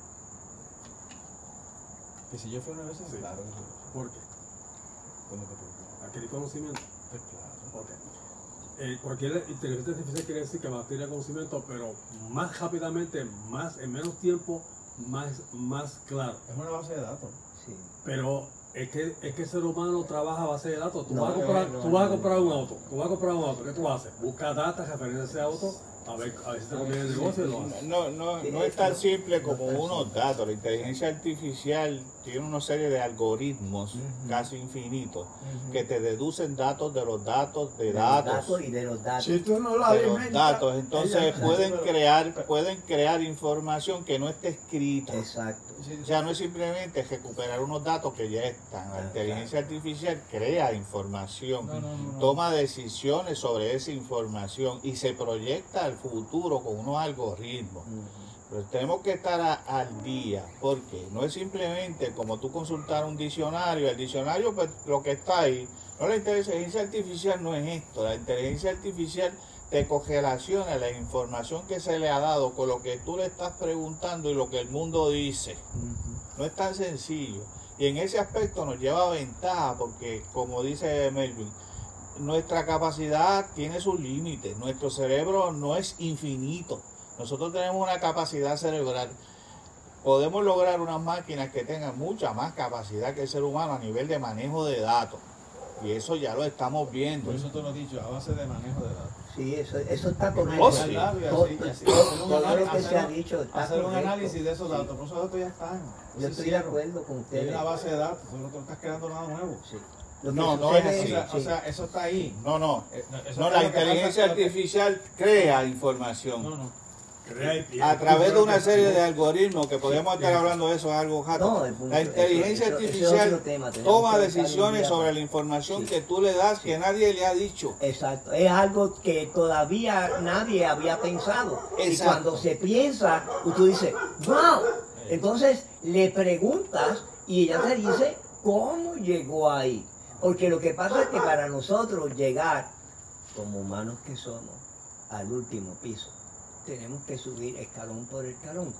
Que si yo fui a una vez, Sí. claro que sí. ¿Por qué? ¿Cómo que por qué? Adquirí conocimiento. Pues claro. Ok. Eh, cualquier inteligencia artificial quiere decir que va a adquirir conocimiento, pero más rápidamente, más en menos tiempo, más, más claro. Es una base de datos. Sí. Pero es que, es que el ser humano trabaja a base de datos. Tú, No, vas, a comprar, no, tú vas a no. comprar un auto. Tú vas a comprar un auto. ¿Qué tú haces? Busca data referente a ese auto, a ver, a ver si te conviene el negocio y lo haces. No, no, no es tan simple como unos datos. La inteligencia artificial tiene una serie de algoritmos casi infinitos que te deducen datos de los datos de De los datos. datos y de los datos. Si tú no la de los alimentas, datos, entonces ella- pueden crear, pueden crear información que no esté escrita. Exacto. O sea, no es simplemente recuperar unos datos que ya están. La inteligencia artificial crea información, No, no, no, no. toma decisiones sobre esa información y se proyecta al futuro con unos algoritmos. Pero tenemos que estar a- al día, porque no es simplemente como tú consultar un diccionario. El diccionario, pues, lo que está ahí. No, la inteligencia artificial no es esto. La inteligencia artificial te correlaciona la información que se le ha dado con lo que tú le estás preguntando y lo que el mundo dice. No es tan sencillo. Y en ese aspecto nos lleva ventaja, porque como dice Melvin, nuestra capacidad tiene sus límites. Nuestro cerebro no es infinito. Nosotros tenemos una capacidad cerebral. Podemos lograr unas máquinas que tengan mucha más capacidad que el ser humano a nivel de manejo de datos. Y eso ya lo estamos viendo. Por eso tú lo has dicho, a base de manejo de datos. Sí, eso, eso está correcto. Oh, sí. Hablar y Todo, así, y así, todo- hacer un todo lo análisis, que se ha hacer- dicho está hacer un correcto. análisis de esos Sí. datos, pero esos datos ya están. Yo Se estoy de hicieron. acuerdo con Hay ustedes. una base de datos, solo tú no estás creando nada nuevo. Sí. Lo que No, no sucede es O así. sea, sí. o sea, eso está ahí. No, no. Eh, eso No, es la lo que pasa, inteligencia lo que- artificial crea información. No, no. Crea y pierde. A través de una serie de algoritmos, que podemos estar hablando de eso, es algo jato. No, el punto- La inteligencia eso- eso- eso es artificial otro tema, tenemos toma que buscar un decisiones día sobre para- la información Sí. que tú le das que nadie le ha dicho. Exacto, es algo que todavía nadie había pensado. Y Exacto. cuando se piensa, tú dices, wow. Entonces le preguntas y ella te dice cómo llegó ahí. Porque lo que pasa es que para nosotros llegar, como humanos que somos, al último piso, tenemos que subir escalón por escalón.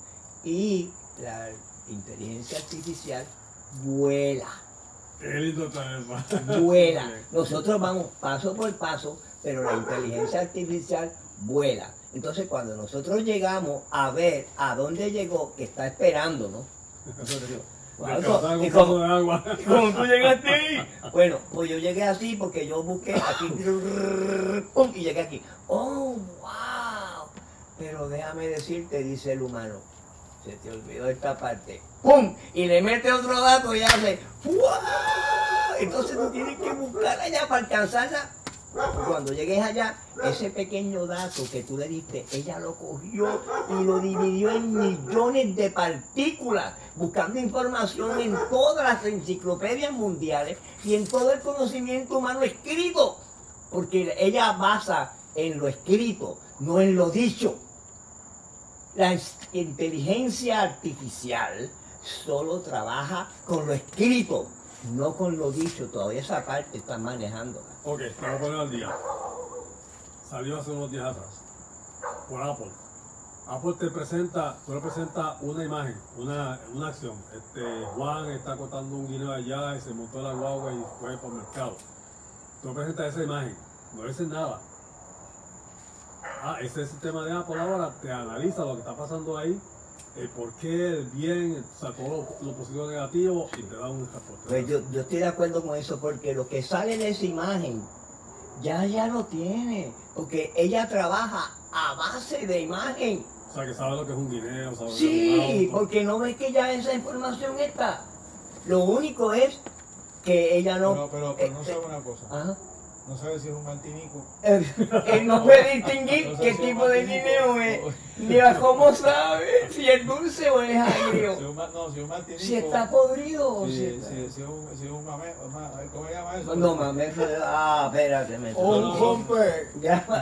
Y la inteligencia artificial vuela. Qué lindo está eso. vuela. Nosotros vamos paso por paso, pero la inteligencia artificial vuela. Entonces, cuando nosotros llegamos a ver a dónde llegó, que está esperando, ¿no? Nosotros digo, Me "Wow, estaba ¿y gustando cómo- de agua. y cómo tú llegaste ahí?" Bueno, pues yo llegué así porque yo busqué aquí ¡pum! Y llegué aquí. ¡Oh, wow! Pero déjame decirte, dice el humano, se te olvidó esta parte. ¡Pum! Y le mete otro dato y hace ¡wow! Entonces tú tienes que buscar allá para alcanzarla. Cuando llegues allá, ese pequeño dato que tú le diste, ella lo cogió y lo dividió en millones de partículas, buscando información en todas las enciclopedias mundiales y en todo el conocimiento humano escrito. Porque ella basa en lo escrito, no en lo dicho. La ins- inteligencia artificial solo trabaja con lo escrito, no con lo dicho. Todavía esa parte están manejándola. Ok, vamos a poner al día. Salió hace unos días atrás por Apple. Apple te presenta, tú le presentas una imagen, una, una acción. Este, Juan está cortando un guineo allá y se montó la guagua y fue para el mercado. Tú le presentas esa imagen, no le dices nada. Ah, ese sistema de Apple ahora te analiza lo que está pasando ahí, el por qué, el bien, o sea, todo lo, lo positivo y negativo y te da un reporte. Pues yo, yo estoy de acuerdo con eso, porque lo que sale de esa imagen ya ya lo tiene, porque ella trabaja a base de imagen. O sea, que sabe lo que es un guineo, sabe lo que es Sí, un auto. porque no ves que ya esa información está. Lo único es que ella no... Pero, pero, pero no eh, sabe una cosa. Ajá. No sabe si es un martinico. Él él no puede distinguir No sé qué si es tipo de martinico guineo es, o- ni a cómo sabe si es dulce o es Si agrio, es un, ma- no, si es un martinico. si está podrido o si Si, está... si, si es un, si es un mame, ma- ¿cómo se llama eso? No mames, ah, espérate, me O un rompe,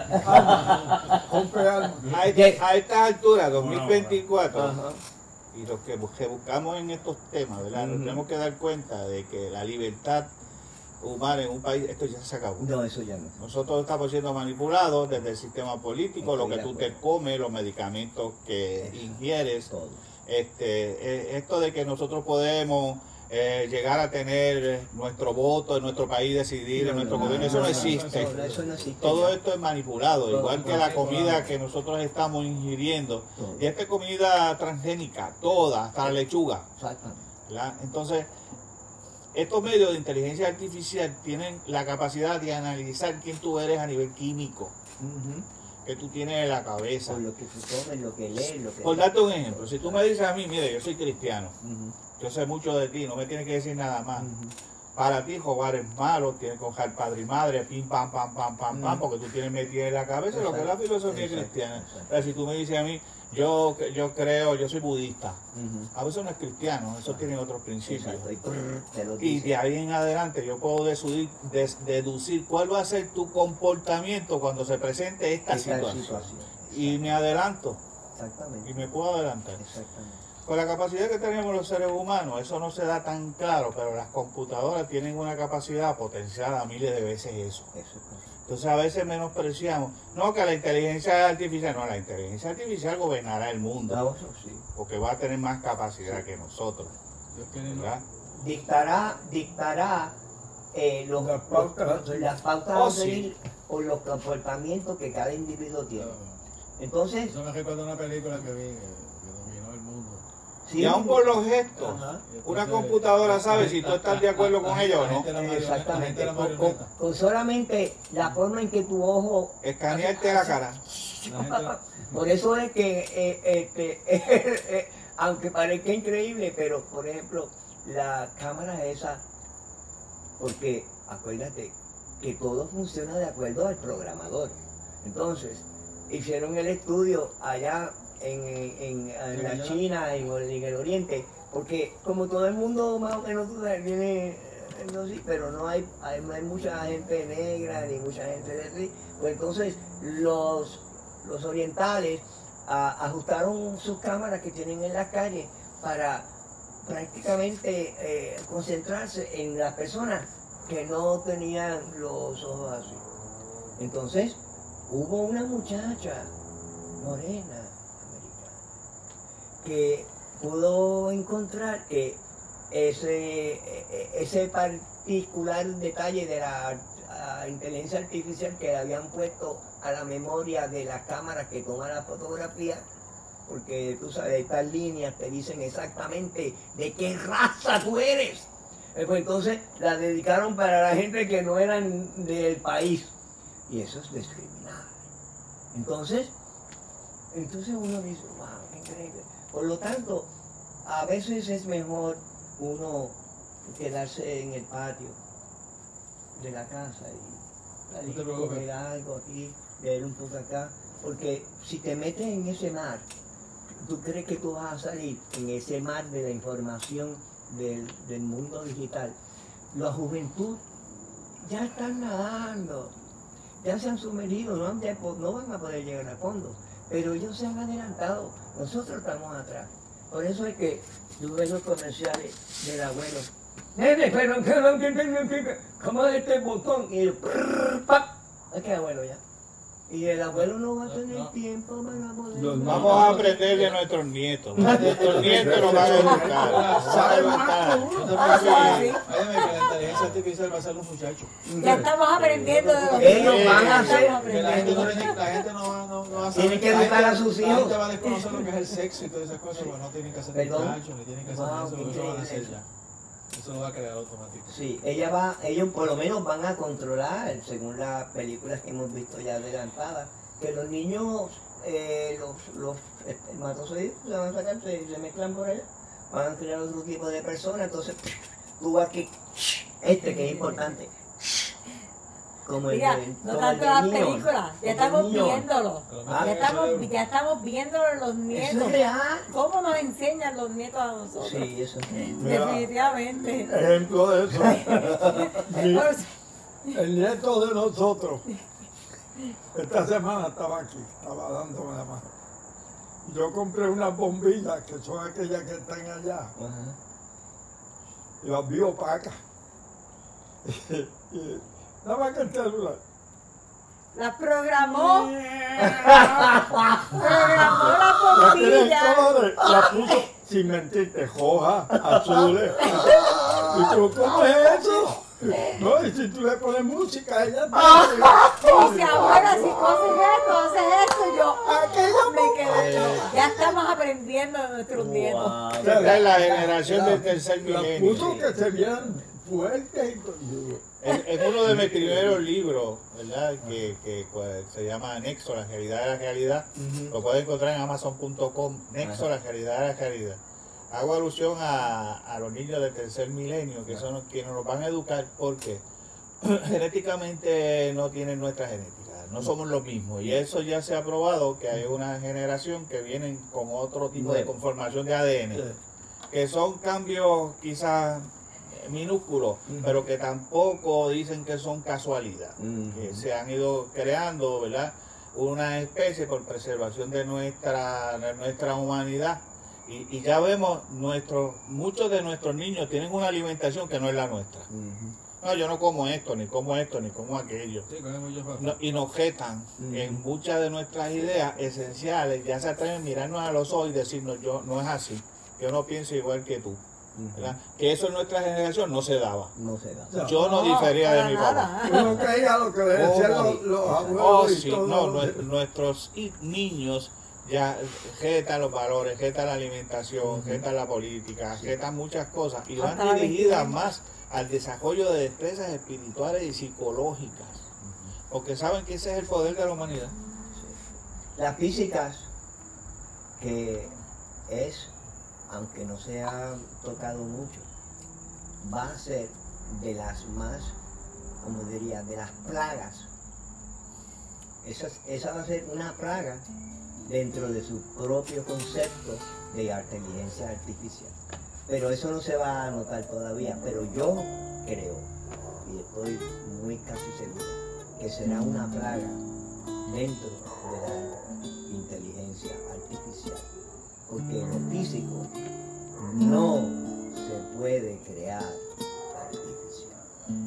Ya. rompe alma. A, ¿Qué? a esta altura, dos mil veinticuatro, Ajá. y los que, bu- que buscamos en estos temas, ¿verdad? Nos Ujú. tenemos que dar cuenta de que la libertad humana en un país, esto ya se acabó. No, eso ya no. Nosotros estamos siendo manipulados desde el sistema político, Estoy lo que de tú acuerdo. te comes, los medicamentos que Eso. ingieres. Todo. Este, eh, esto de que nosotros podemos eh, llegar a tener eh, nuestro voto en nuestro país, decidir en nuestro gobierno, eso no existe. Eso, eso no existe. Todo ya. esto es manipulado, Todo igual que la comida que nosotros estamos ingiriendo. Todo. Y esta comida transgénica, toda, hasta la lechuga. Exactamente. ¿Verdad? Entonces, estos medios de inteligencia artificial tienen la capacidad de analizar quién tú eres a nivel químico, Ujú. que tú tienes en la cabeza. Por lo que se come, lo que lee, lo que... Por darte un ejemplo, si tú me dices a mí, mire, yo soy cristiano, Ujú, yo sé mucho de ti, no me tienes que decir nada más. ujú. Para ti jugar es malo, tienes que coger padre y madre, pim, pam, pam, pam, pam, pam, Mm. porque tú tienes metido en la cabeza lo que es la filosofía Exacto, cristiana. exacto. Pero si tú me dices a mí, yo, yo creo, yo soy budista, Ujú. a veces no es cristiano, eso tiene otros principios. Exacto, y prrr, te lo Y dice. de ahí en adelante yo puedo deducir, des- deducir cuál va a ser tu comportamiento cuando se presente esta Esta situación. situación. Y me adelanto, Exactamente. y me puedo adelantar. Exactamente. Con la capacidad que tenemos los seres humanos, eso no se da tan claro, pero las computadoras tienen una capacidad potenciada a miles de veces eso. Eso es correcto. Entonces a veces menospreciamos, no que la inteligencia artificial, no, la inteligencia artificial gobernará el mundo, Ah, eso sí. porque va a tener más capacidad que nosotros, Dios quiere, ¿no? ¿verdad? Dictará, dictará eh, los, Las pautas. los- las pautas Oh, a sí. seguir o los comportamientos que cada individuo tiene. Entonces, Eso me recuerda una película que vi que, que dominó el mundo. sí, Y aún por los gestos, Ajá. una Entonces, computadora sabe si tú estás de acuerdo con ella o no. Exactamente, La con, gente con- la con solamente la forma en que tu ojo... Escanearte la cara. marioneta. Por eso es que, eh, este, eh, aunque parezca increíble, pero por ejemplo, la cámara esa, porque acuérdate que todo funciona de acuerdo al programador. Entonces, hicieron el estudio allá en, en- en la China, en, en el Oriente, porque como todo el mundo más o menos tú sabes, viene, eh, no, sí, pero no hay, hay, no hay mucha gente negra ni mucha gente de así, pues entonces los, los orientales a- ajustaron sus cámaras que tienen en las calles para prácticamente eh, concentrarse en las personas que no tenían los ojos así. Entonces, hubo una muchacha morena americana que pudo encontrar que ese, e- ese particular detalle de la a, inteligencia artificial que le habían puesto a la memoria de las cámaras que toman la fotografía, porque tú sabes, estas líneas te dicen exactamente de qué raza tú eres. Eh, pues entonces la dedicaron para la gente que no eran del país. Y eso es discriminar. Entonces, entonces uno dice, wow, qué increíble. Por lo tanto, a veces es mejor uno quedarse en el patio de la casa y salir, No te preocupes. comer algo aquí, leer un poco acá. Porque si te metes en ese mar, ¿tú crees que tú vas a salir en ese mar de la información del, del mundo digital? La juventud ya están nadando, ya se han sumergido, no, han de- no van a poder llegar al fondo. pero ellos se han adelantado, nosotros estamos atrás. Por eso es que tú ves los comerciales del abuelo. Nene, pero ¿cómo es este botón? Y el prrr, ¡pap! Es que abuelo ya. Y el abuelo no va a tener No. tiempo para poder. Los Vamos a aprender de nuestros nietos. Nuestros nietos nos van a educar. ¿Sabe más? Yo te Ah, pienso sí. que, óyeme, que la inteligencia artificial va a ser los muchachos. Ya estamos aprendiendo de los Ellos niños. van a Ya hacer- estamos Que la gente no, aprendiendo. la gente no va, no, no va a saber. Tienen que la educar gente- a sus La hijos. gente va a desconocer lo que es el sexo y todas esas cosas, porque no tienen que hacer Perdón. muchachos, ni tienen que hacer Wow, eso, porque eso lo van a hacer increíble. ya. Eso lo va a crear automático. Sí, ella va, ellos por lo menos van a controlar, según las películas que hemos visto ya adelantadas, que los niños, eh, los, los espermatozoides se van a sacar, se, se mezclan por allá, van a crear otro tipo de personas, entonces tú vas aquí, este que es importante, como el Mira, de, no como tanto el de las niño, películas, ya el de estamos niño. viéndolo. Ah, Ya estamos, ya estamos viéndolo en los Eso nietos. es real. ¿Cómo nos enseñan los nietos a nosotros? Sí, eso es real. Mira. Definitivamente. Ejemplo de eso. Mi- Por- el nieto de nosotros, esta semana estaba aquí, estaba dándome la mano. Yo compré unas bombillas que son aquellas que están allá, Ajá. y las vi opacas. Y nada más que el celular. Las programó. Programó la La tiene en bombilla. colores, la puso, sin mentirte, roja, azules. Y tú, ¿cómo es eso? No, y si tú le pones música, ella te... Y dice, abuela, si tú haces esto, haces esto. Y yo me quedé. yo, Ya estamos aprendiendo de nuestros nietos. Wow. Esta es la generación del tercer La milenio. puso que se vieran fuertes y todo. En, en uno de mis primeros libros, ¿verdad? Que, que pues, se llama Nexo, la realidad de la realidad. Lo pueden encontrar en amazon punto com. Nexo, la realidad de la realidad. Hago alusión a, a los niños del tercer milenio, que son los que nos van a educar porque genéticamente no tienen nuestra genética, no somos los mismos. Y eso ya se ha probado que hay una generación que vienen con otro tipo de conformación de A D N, que son cambios quizás minúsculos, pero que tampoco dicen que son casualidad, que se han ido creando, ¿verdad? Una especie por preservación de nuestra, de nuestra humanidad. Y, y ya vemos, nuestros, muchos de nuestros niños tienen una alimentación que no es la nuestra. No, yo no como esto, ni como esto, ni como aquello. Sí, cogemos yo para- No, y nos jetan en muchas de nuestras ideas esenciales, ya se atreven a mirarnos a los ojos y decirnos, yo no es así, yo no pienso igual que tú. ¿Verdad? Que eso en nuestra generación no se daba. No se da. Yo no difería de para mi papá. nada. Uno creía lo que le decían Oh, los, los abuelos Oh, y sí, todo. no, nue- nuestros i- niños ya jetan los valores, jetan la alimentación, jetan la política, jetan muchas cosas y van Hasta la dirigidas vestimenta. más al desarrollo de destrezas espirituales y psicológicas, porque saben que ese es el poder de la humanidad. Las físicas, que es, aunque no se ha tocado mucho, va a ser de las más, como diría, de las plagas. Esa, esa va a ser una plaga dentro de su propio concepto de inteligencia artificial. Pero eso no se va a notar todavía, pero yo creo, y estoy muy casi seguro, que será una plaga dentro de la inteligencia artificial. Porque lo físico no se puede crear artificial.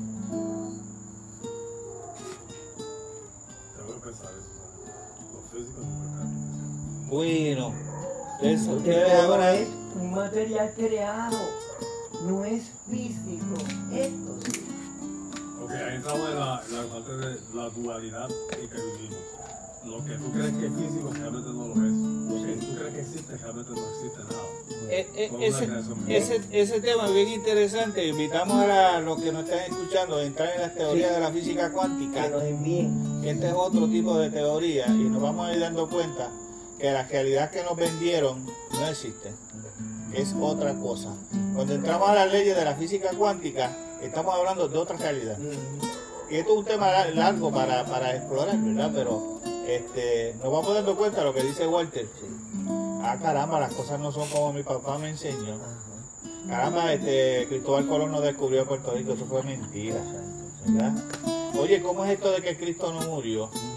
Tengo que pensar eso. ¿Sabes? Los físicos no pueden artificial. Bueno, eso, Porque ustedes todo ahora es un material creado, no es físico. Esto sí. Ok, ahí entramos en la, en la parte de la dualidad en que vivimos. Lo que tú crees que es físico realmente no lo es. Lo que tú crees que existe realmente no existe nada. Eh, eh, Con una ese, creación ese, ese tema es bien interesante. Invitamos a la- los que nos están escuchando a entrar en las teorías Sí. de la física Que cuántica, nos envíen. que este es otro tipo de teoría, y nos vamos a ir dando cuenta que la realidad que nos vendieron no existe, es otra cosa. Cuando entramos a las leyes de la física cuántica, estamos hablando de otra realidad. Y esto es un tema lar- largo para, para explorar, ¿verdad? Pero este, nos vamos dando cuenta de lo que dice Walter. Ah, caramba, las cosas no son como mi papá me enseñó. Caramba, este, Cristóbal Colón no descubrió Puerto Rico, eso fue mentira, ¿verdad? Oye, ¿cómo es esto de que Cristo no murió?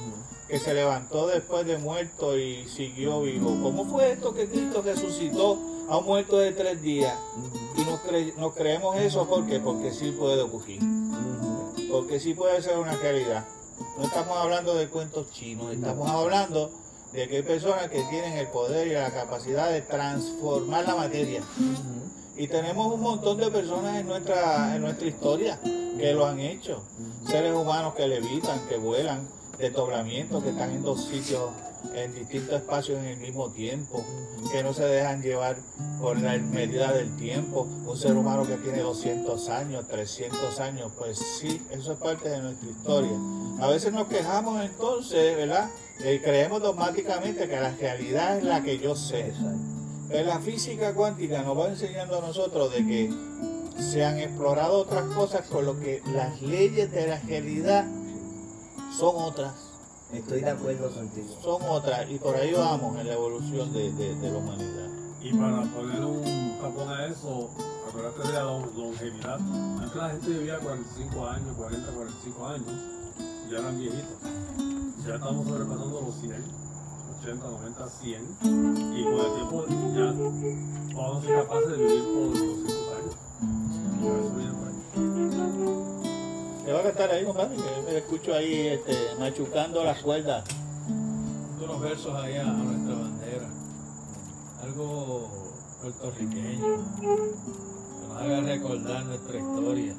que se levantó después de muerto y siguió vivo. ¿Cómo fue esto que Cristo resucitó a un muerto de tres días? Y nos, cre nos creemos eso, ¿por qué? Porque sí puede ocurrir. Porque sí puede ser una realidad. No estamos hablando de cuentos chinos, estamos hablando de que hay personas que tienen el poder y la capacidad de transformar la materia. Y tenemos un montón de personas en nuestra, en nuestra historia que lo han hecho. Seres humanos que levitan, que vuelan, desdoblamientos, que están en dos sitios, en distintos espacios en el mismo tiempo, que no se dejan llevar por la medida del tiempo. Un ser humano que tiene doscientos años, trescientos años, pues sí, eso es parte de nuestra historia. A veces nos quejamos entonces, ¿verdad? Y creemos dogmáticamente que la realidad es la que yo sé. Pero la física cuántica nos va enseñando a nosotros de que se han explorado otras cosas con lo que las leyes de la realidad son otras. Estoy de acuerdo contigo. Son otras, y por ahí vamos en la evolución de, de, de la humanidad. Y para poner un tapón a eso, acuérdate de la longevidad. Antes la gente vivía cuarenta y cinco años, cuarenta, cuarenta y cinco años, ya eran viejitos. Ya estamos sobrepasando los cien, ochenta, noventa, cien, y con el tiempo ya vamos a ser capaces de vivir por doscientos años. Y eso viene por ahí. Te va a estar ahí, compadre, que me escucho ahí este, machucando las cuerdas. Unos versos ahí a nuestra bandera. Algo puertorriqueño. Que nos haga recordar nuestra historia.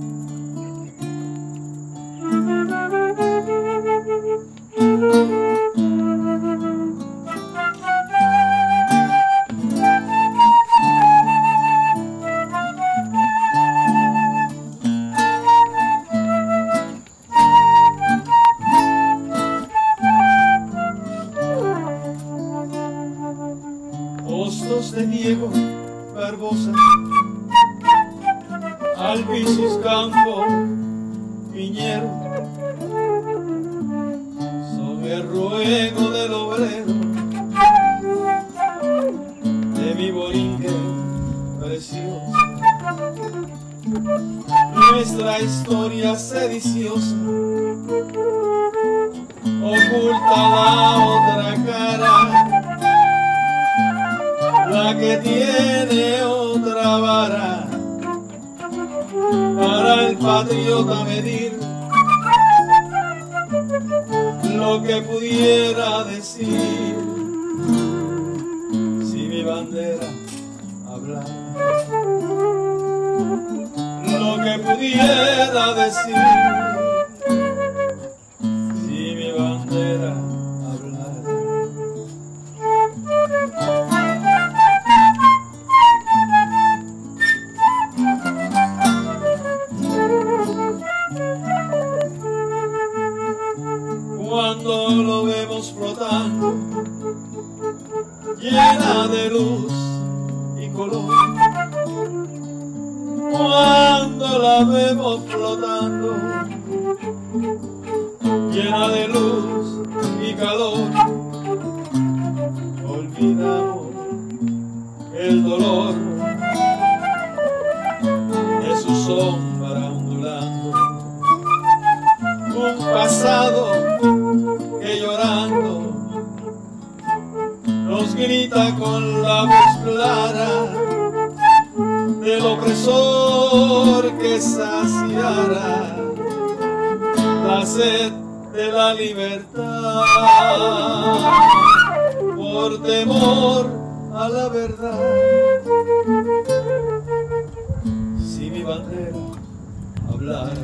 Hostos de Diego Barbosa, Albicis Campo, Piñero, sobre el ruego del obrero, de mi borinque preciosa. Nuestra historia sediciosa oculta la otra cara, la que tiene otra vara para el patriota medir lo que pudiera decir si mi bandera hablara, lo que pudiera decir si mi bandera hablara. Cuando lo vemos flotando, llena de luz y color. Cuando la vemos flotando, llena de luz y calor, olvidamos el dolor de su sombra ondulando. Un pasado que llorando nos grita con la voz clara del opresor que saciara la sed de la libertad por temor a la verdad. Si mi bandera hablara,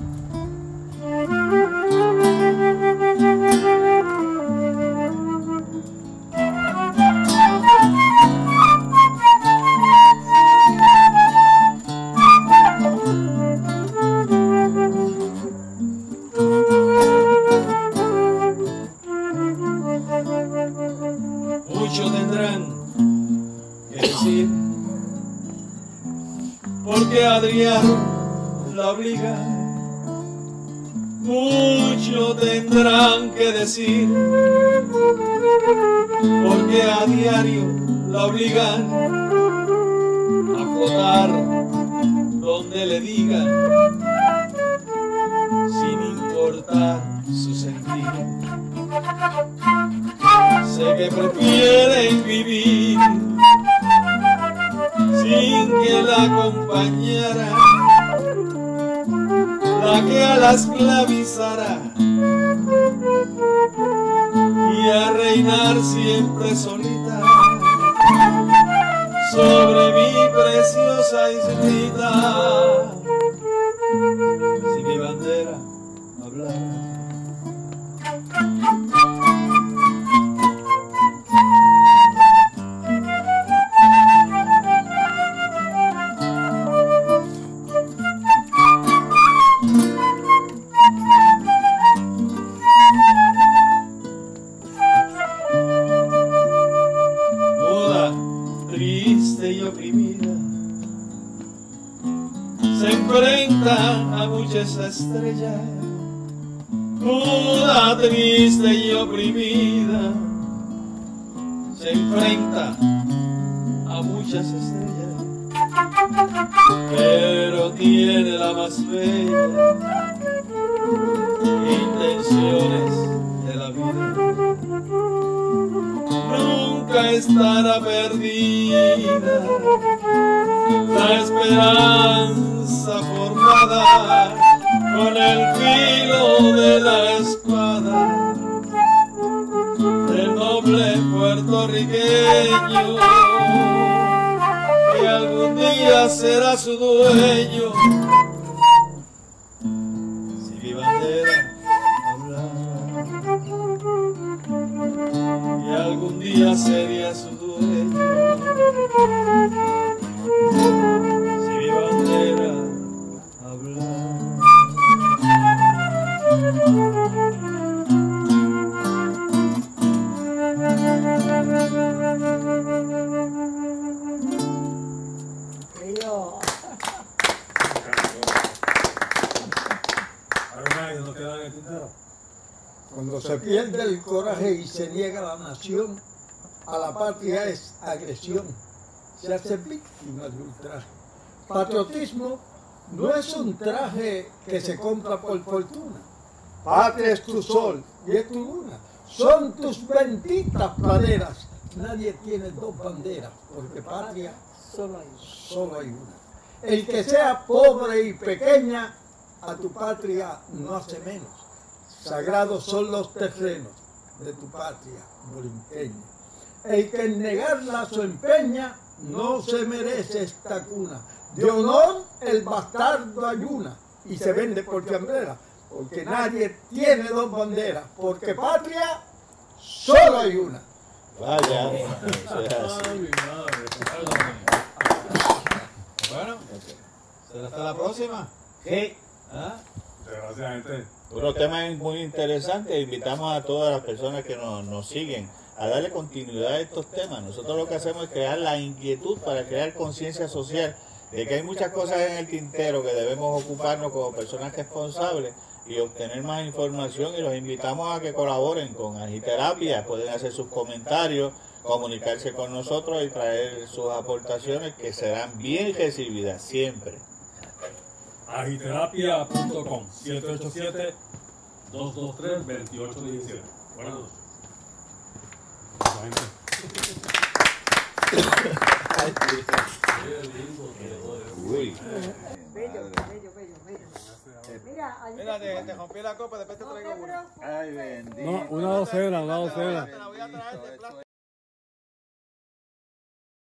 mucho tendrán que decir, porque Adriano la obliga. Mucho tendrán que decir, porque a diario la obligan a flotar donde le digan, sin importar su sentido. Sé que prefieren vivir sin que la acompañara la que a la esclavizara y a reinar siempre solita sobre mi preciosa islita. Si mi bandera hablara, triste y oprimida, se enfrenta a muchas estrellas. Muda, triste y oprimida, se enfrenta a muchas estrellas, pero tiene la más bella intenciones de la vida. Nunca estará perdida la esperanza formada con el filo de la espada del noble puertorriqueño que algún día será su dueño. Si mi bandera hablara, y algún día sería su dueño. Si mi bandera hablara. Río. ¿No queda en el tintero? Cuando se pierde el coraje y se niega la nación, a la patria es agresión. Se hace víctima de ultraje. Patriotismo no es un traje que se compra por fortuna. Patria es tu sol y es tu luna. Son tus benditas praderas. Nadie tiene dos banderas, porque patria Solo ahí. solo hay una. El que sea pobre y pequeña, a tu patria no hace menos. Sagrados son los terrenos de tu patria borinqueña. El que en negarla se empeña, no se merece esta cuna. De honor el bastardo ayuna y se vende por chambrera, porque nadie tiene dos banderas, porque patria solo hay una. Vaya, eso es así. Ay, mi madre. Bueno, será hasta la próxima. Sí. ¿Ah? Muchas gracias, gente. Unos temas muy interesantes. Invitamos a todas las personas que nos, nos siguen a darle continuidad a estos temas. Nosotros lo que hacemos es crear la inquietud para crear conciencia social de que hay muchas cosas en el tintero que debemos ocuparnos como personas responsables y obtener más información, y los invitamos a que colaboren con Agiterapia. Pueden hacer sus comentarios, comunicarse con nosotros y traer sus aportaciones que serán bien recibidas siempre. Agiterapia punto com, siete ocho siete, dos dos tres, dos ocho uno siete. Buenas noches. Uy. Bello, bello, bello, bello. Mira, allí Mira, te, te rompí la copa, después te no traigo te una. preocupes. Ay, bendito. No, una docena, una docena. Te la voy a traer de plástico.